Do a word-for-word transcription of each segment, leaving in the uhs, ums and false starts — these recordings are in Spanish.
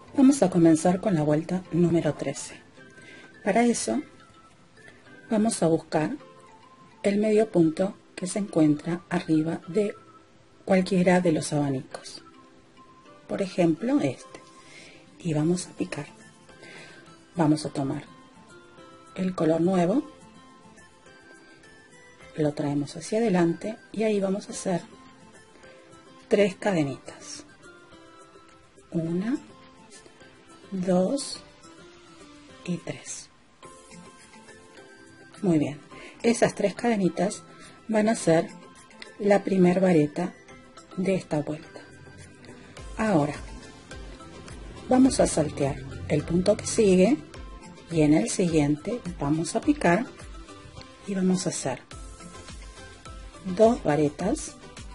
Vamos a comenzar con la vuelta número trece. Para eso vamos a buscar el medio punto que se encuentra arriba de cualquiera de los abanicos, por ejemplo este, y vamos a picar. Vamos a tomar el color nuevo, lo traemos hacia adelante y ahí vamos a hacer tres cadenitas, una, dos y tres. Muy bien, esas tres cadenitas van a ser la primer vareta de esta vuelta. Ahora vamos a saltear el punto que sigue y en el siguiente vamos a picar y vamos a hacer dos varetas,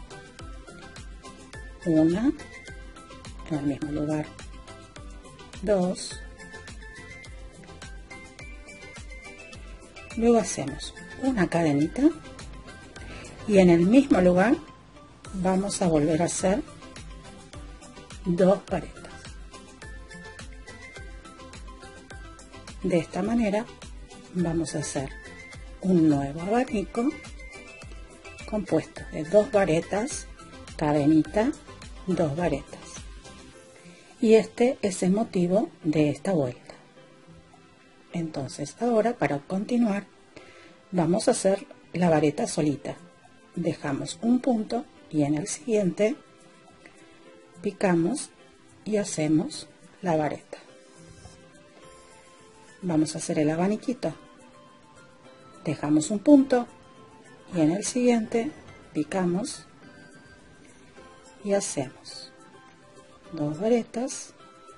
una en el mismo lugar, dos, luego hacemos una cadenita y en el mismo lugar vamos a volver a hacer dos varetas. De esta manera vamos a hacer un nuevo abanico compuesto de dos varetas, cadenita, dos varetas. Y este es el motivo de esta vuelta. Entonces ahora, para continuar, vamos a hacer la vareta solita. Dejamos un punto y en el siguiente picamos y hacemos la vareta. Vamos a hacer el abaniquito. Dejamos un punto y en el siguiente picamos y hacemos dos varetas,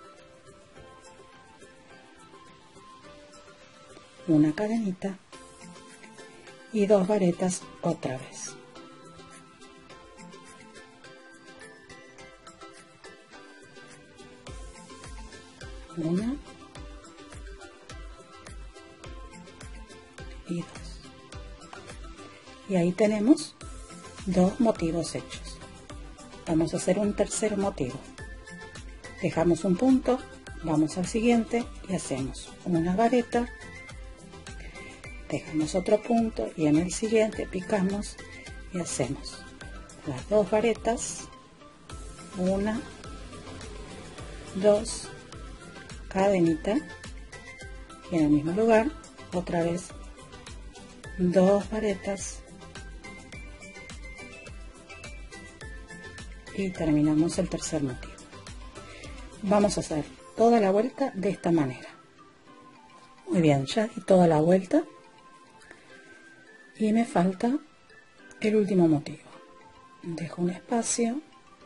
una cadenita y dos varetas otra vez. Una y dos. Y ahí tenemos dos motivos hechos. Vamos a hacer un tercer motivo. Dejamos un punto, vamos al siguiente y hacemos una vareta, dejamos otro punto y en el siguiente picamos y hacemos las dos varetas, una, dos, cadenita y en el mismo lugar otra vez dos varetas y terminamos el tercer motivo. Vamos a hacer toda la vuelta de esta manera. Muy bien, ya di toda la vuelta y me falta el último motivo. Dejo un espacio,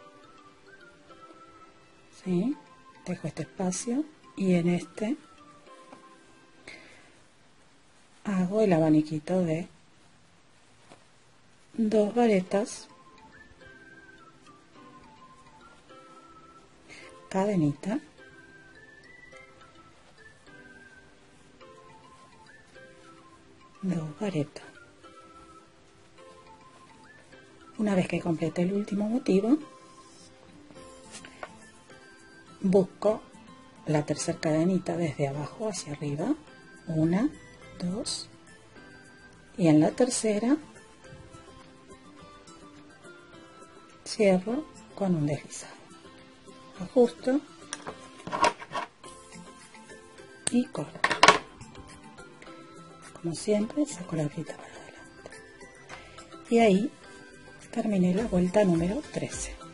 ¿sí? Dejo este espacio y en este hago el abaniquito de dos varetas, cadenita, dos varetas. Una vez que complete el último motivo, busco la tercera cadenita desde abajo hacia arriba, una, dos, y en la tercera cierro con un deslizado, ajusto y corto. Como siempre, saco la brita para adelante y ahí terminé la vuelta número trece.